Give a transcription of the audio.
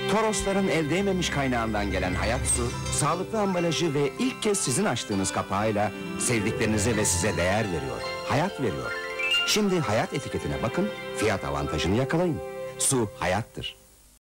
Torosların el değmemiş kaynağından gelen Hayat Su, sağlıklı ambalajı ve ilk kez sizin açtığınız kapağıyla sevdiklerinize ve size değer veriyor, hayat veriyor. Şimdi hayat etiketine bakın, fiyat avantajını yakalayın. Su hayattır.